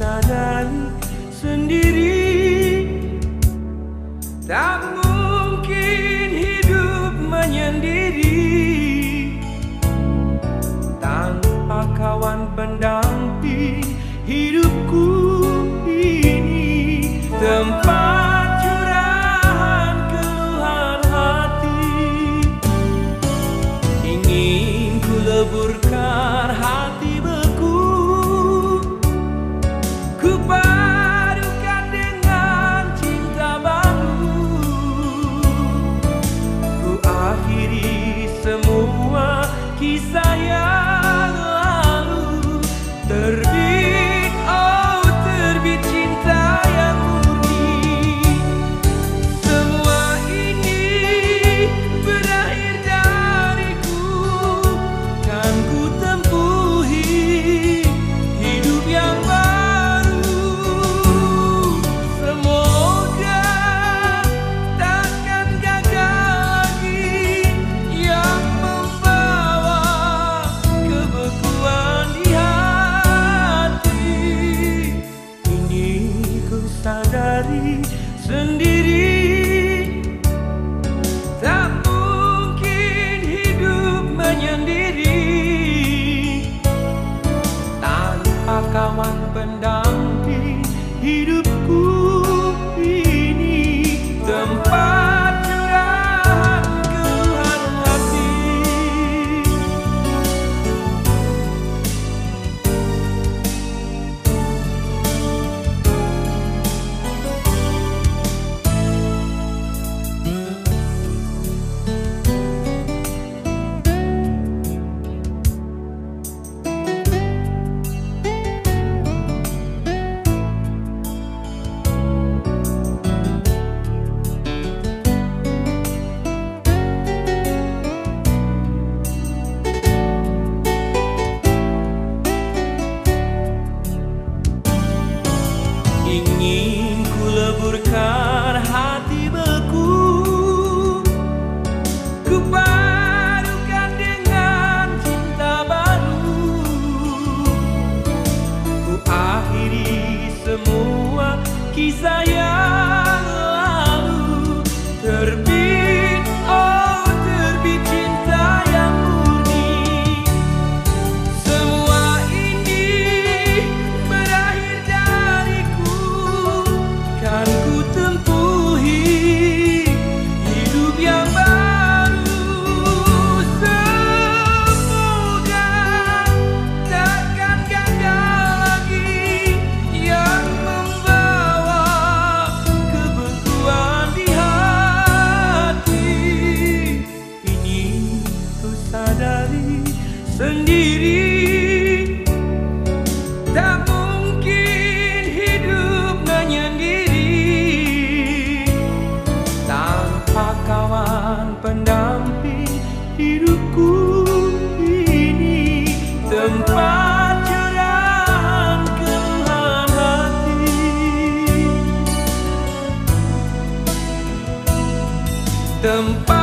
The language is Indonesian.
sadari sendiri, tak mungkin hidup menyendiri tanpa kawan pendamping hidupku ini, tempat curahan keluhan hati. Ingin ku leburkan hati beku, ku padukan dengan cinta baru, ku akhiri semua kisah yang lalu. Terbit, oh terbit cinta yang murni. Semua ini berakhir dariku, kan ku tempuhi hidup yang baru. Semoga takkan gagal lagi yang membawa kebekuan di hati. Ini ku sadari sendiri, tak mungkin hidup menyendiri tanpa kawan pendamping hidupku ini, tempat curahan keluhan hati. Ingin ku leburkan hati beku, ku padukan dengan cinta baru, ku akhiri semua kisah yang lalu. Terbit, oh terbit cinta yang murni. Semua ini berakhir dariku, kan ku tempuhi hidup yang baru. Semoga takkan gagal lagi yang membawa kebekuan di hati. Ini ku sadari sendiri, tak mungkin hidup menyendiri tanpa kawan pendamping hidupku ini, tempat curahan keluhan hati, tempat